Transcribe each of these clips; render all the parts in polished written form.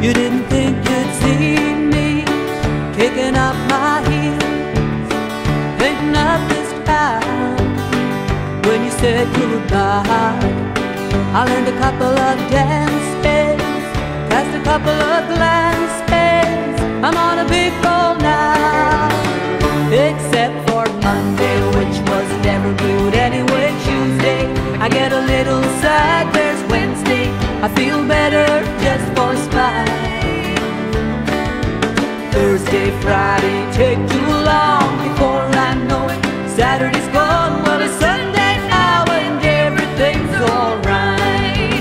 You didn't think you'd see me kicking up my heels, painting up this town. When you said goodbye, I learned a couple of dances, cast a couple of glances. I'm on a big roll now, except for Monday, which was never good anyway. Tuesday, I get a little sad. There's Wednesday, I feel better just for spite. Thursday, Friday take too long before I know it. Saturday's gone, well it's Sunday now and everything's alright.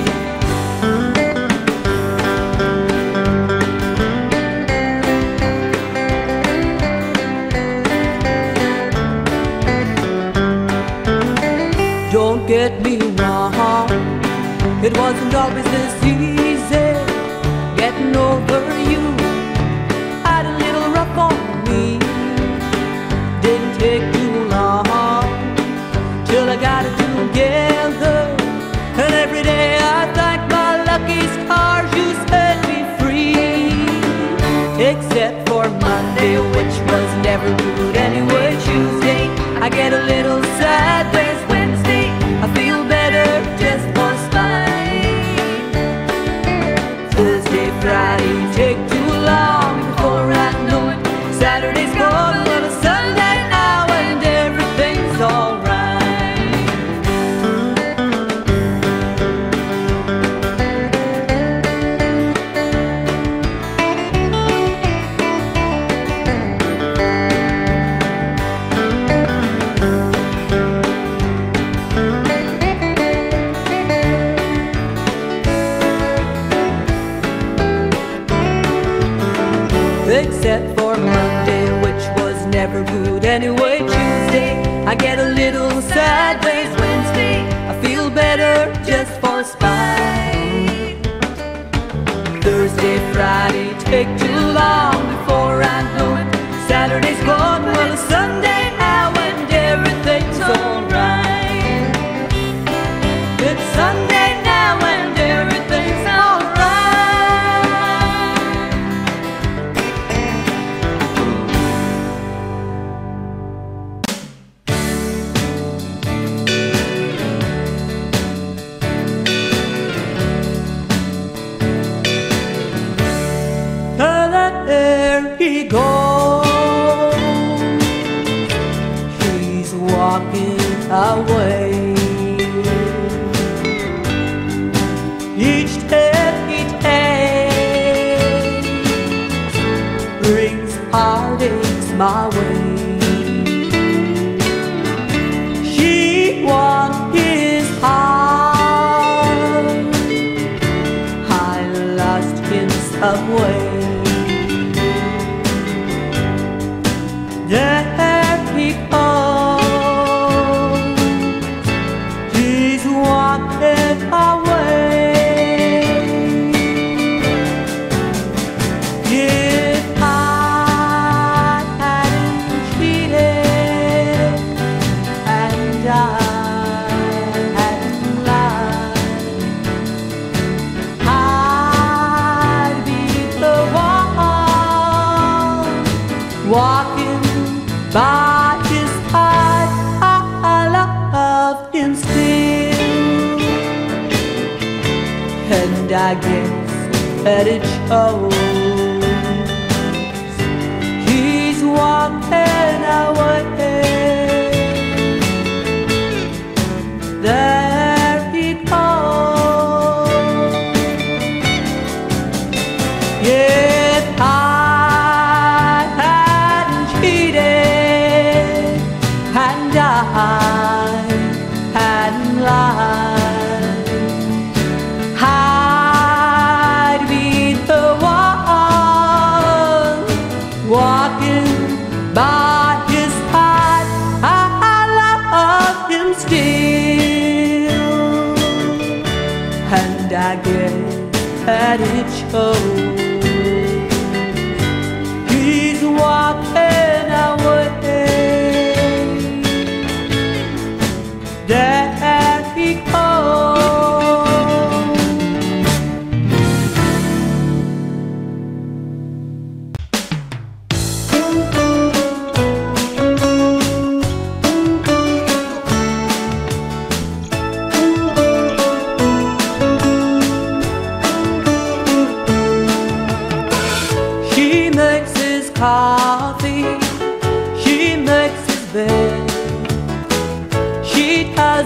Don't get me wrong, it wasn't always this easy getting over you. Had a little rough on me, didn't take too long till I got it together. And every day I thank my lucky stars you set me free. Except for Monday, which was never good anyway. Tuesday, I get a little sad. There's Wednesday, I feel better just for spite. Thursday, Friday take too long before I know it. Saturday's gone, well it's Sunday now and everything's alright. Except for Monday, which was never good anyway. Tuesday, I get a little sideways. Wednesday, I feel better just for spite. Thursday, Friday take too long before I know it. Saturday's gone, well it's Sunday now and everything's alright. It's Sunday now and everything's alright. There he goes, he's walking away. Each step he takes brings heartaches my way. She won his heart, I lost him some way. There he goes, he's walking away. If I hadn't cheated and I hadn't lied, I'd be the one walking by his side. I love him still, and I guess that it shows. He's walking away. There he goes. If I hadn't cheated and I hadn't lied, I'd be the one walking by his side. I love him still, and I guess that it shows. He's walking away. There he goes.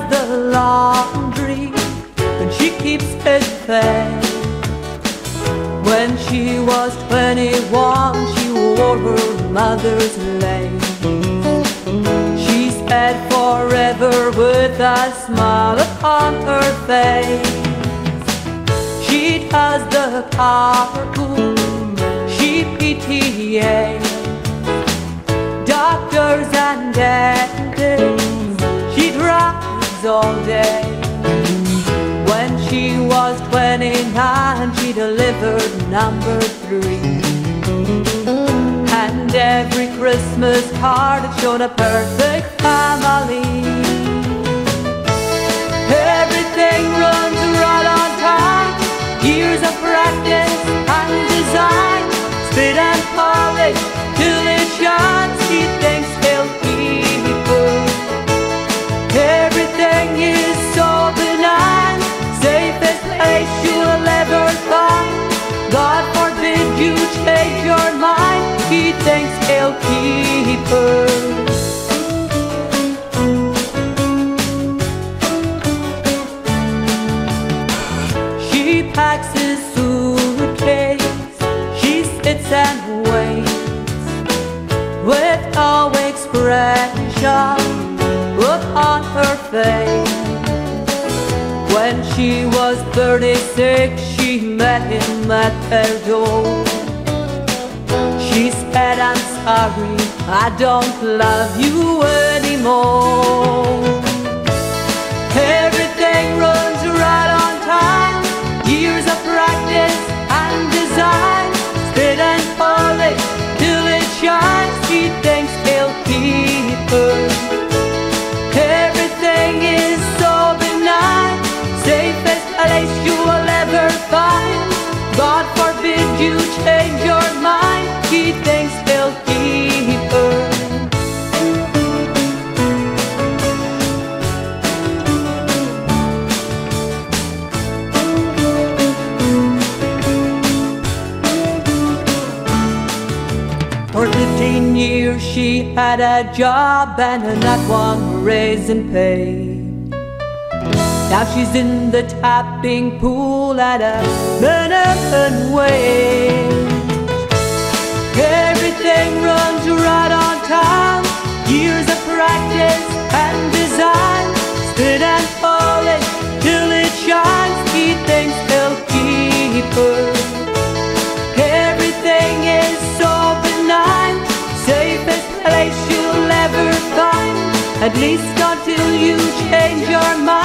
the laundry and she keeps it fair. When she was 21, she wore her mother's lace. She sped forever with a smile upon her face. She does the carpool, she PTAs, doctors and dentists, she drives all day. When she was 29, she delivered number 3. And every Christmas card had shown a perfect family. Everything runs right on time, years of practice and design, spit and polish till it shines. He thinks he'll keep her. Everything is so benign, safest place you'll ever find. God forbid you change your mind, he thinks he'll keep her. She packs his suitcase, she sits and waits with no expression upon her face. When she was 36, she met him at their door. She said, I'm sorry, I don't love you anymore. Everything runs right on time, years of practice and design, spit and polish till it shines. He thinks he'll keep her. Everything is so benign, safest place you will ever find. God forbid you change your mind, he thinks he'll keep her. For 15 years she had a job and not one raise in pay. Now she's in the tapping pool at a minimum wage. Everything runs right on time, years of practice and design, spit and polish till it shines. He thinks he'll keep her. Everything is so benign, safest place you'll ever find, at least until you change your mind.